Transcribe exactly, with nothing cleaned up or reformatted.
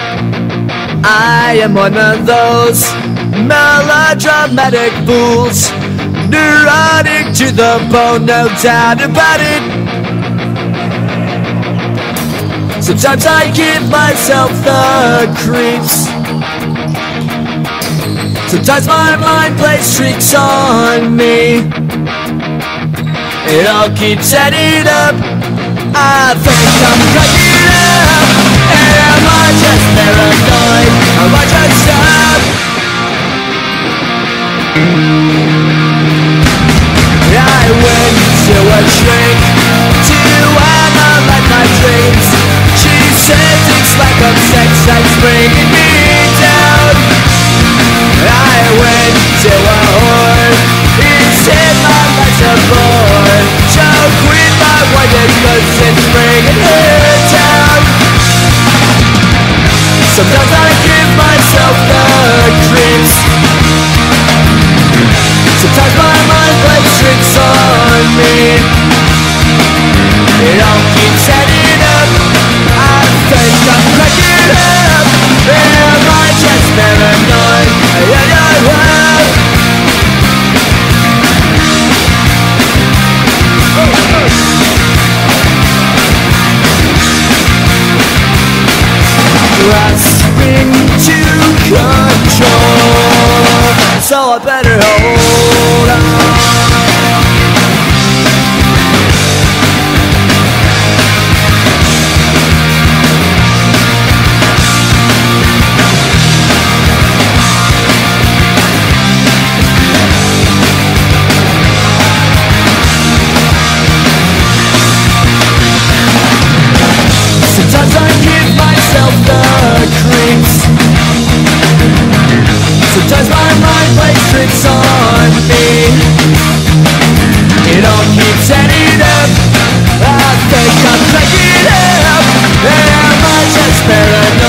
I am one of those melodramatic fools, neurotic to the bone, no doubt about it. Sometimes I give myself the creeps. Sometimes my mind plays tricks on me. It all keeps adding up. I think I'm cracking up. Am I just paranoid? Am I just up? I went to a shrink to analyze my dreams. She says it's lack of sex that's bringing me down. I went to a whore. He said my life's a bore. So quit my wife cause it's bringing her down. Sometimes I give myself the creeps. Sometimes my mind plays tricks on me. It all keeps adding up. I think I'm cracking up. Am I just paranoid? Yeah, yeah, yeah. Grasping to control, so I better hold on. Sometimes I give myself the creeps. Sometimes my mind plays tricks on me. It all keeps adding up. I think I'm cracking up. Am I just paranoid?